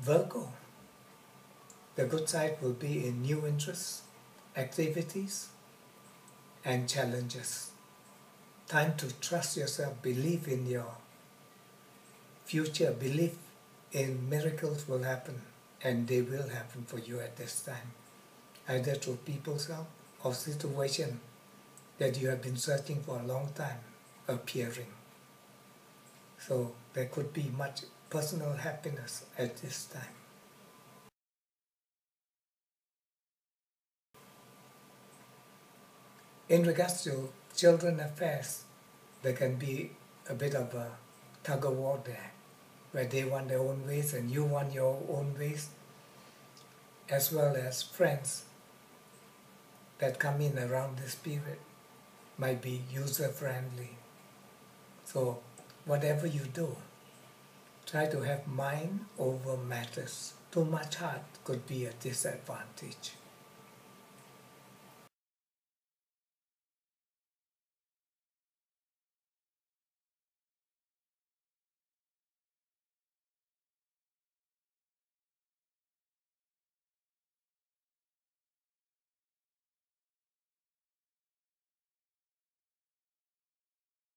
Virgo, the good side will be in new interests, activities, and challenges. Time to trust yourself, believe in your future, believe in miracles will happen, and they will happen for you at this time, either through people's help or situation that you have been searching for a long time appearing. So there could be much personal happiness at this time. In regards to children affairs, there can be a bit of a tug of war there, where they want their own ways and you want your own ways, as well as friends that come in around this period might be user-friendly. So whatever you do, try to have mind over matters. Too much heart could be a disadvantage.